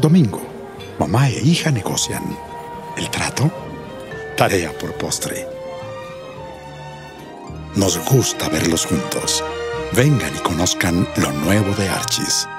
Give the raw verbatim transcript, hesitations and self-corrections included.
Domingo, mamá e hija negocian. ¿El trato? Tarea por postre. Nos gusta verlos juntos. Vengan y conozcan lo nuevo de Archie's.